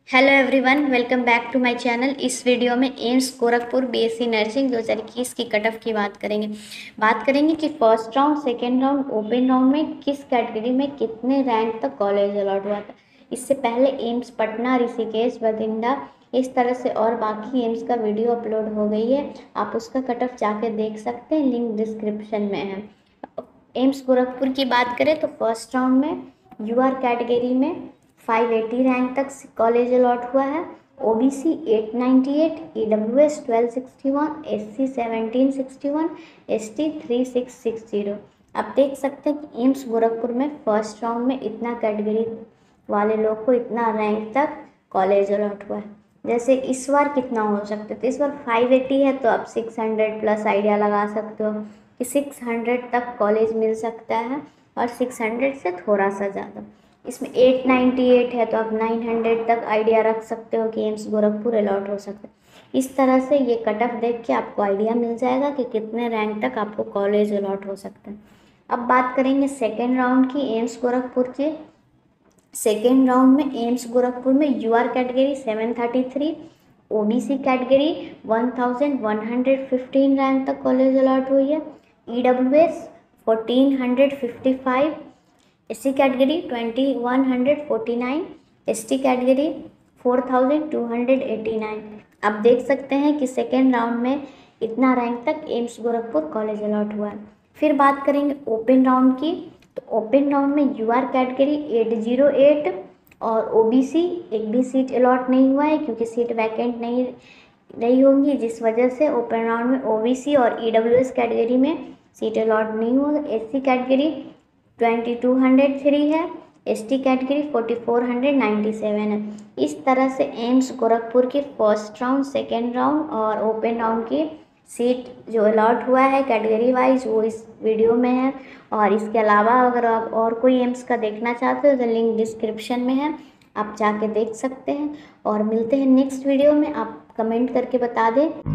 Hello everyone, welcome back to my channel. इस video में AIIMS Gorakhpur BSc nursing 2021 की cut off की बात करेंगे कि first round, second round, open round में किस कैटेगरी में कितने रैंक तक कॉलेज अलॉट हुआ था। इससे पहले एम्स पटना, ऋषिकेश, बठिंडा, इस तरह से और बाकी एम्स का वीडियो अपलोड हो गई है। आप उसका कट ऑफ जाके देख सकते हैं, लिंक डिस्क्रिप्शन में है। एम्स गोरखपुर की बात करें तो फर्स्ट राउंड में यूआर कैटेगरी में 580 रैंक तक कॉलेज अलॉट हुआ है। OBC 898, EWS 1261, SC 1761, ST 3660। आप देख सकते हैं कि एम्स गोरखपुर में फर्स्ट राउंड में इतना कैटेगरी वाले लोग को इतना रैंक तक कॉलेज अलॉट हुआ है। जैसे इस बार कितना हो सकता है, तो इस बार 580 है तो आप 600 प्लस आइडिया लगा सकते हो कि 600 तक कॉलेज मिल सकता है, और 600 से थोड़ा सा ज़्यादा। इसमें 898 है तो आप 900 तक आइडिया रख सकते हो कि एम्स गोरखपुर अलॉट हो सकता है। इस तरह से ये कट ऑफ देख के आपको आइडिया मिल जाएगा कि कितने रैंक तक आपको कॉलेज अलॉट हो सकता है। अब बात करेंगे सेकेंड राउंड की एम्स गोरखपुर के। सेकेंड राउंड में एम्स गोरखपुर में UR category 733, OBC category 1115 rank तक कॉलेज अलॉट हुई है। EWS 1455, SC category 2149, ST category 4289। आप देख सकते हैं कि सेकेंड राउंड में इतना रैंक तक एम्स गोरखपुर कॉलेज अलॉट हुआ है। फिर बात करेंगे ओपन राउंड की, तो ओपन राउंड में यूआर कैटेगरी 808 और ओबीसी एक भी सीट अलॉट नहीं हुआ है, क्योंकि सीट वैकेंट नहीं रही होंगी, जिस वजह से ओपन राउंड में ओबीसी और ईडब्ल्यूएस कैटेगरी में सीट अलॉट नहीं हुआ। एससी कैटेगरी 2203 है, एसटी कैटेगरी 4497 है। इस तरह से एम्स गोरखपुर की फर्स्ट राउंड, सेकेंड राउंड और ओपन राउंड की सीट जो अलॉट हुआ है कैटेगरी वाइज, वो इस वीडियो में है। और इसके अलावा अगर आप और कोई एम्स का देखना चाहते हो तो लिंक डिस्क्रिप्शन में है, आप जाके देख सकते हैं। और मिलते हैं नेक्स्ट वीडियो में। आप कमेंट करके बता दें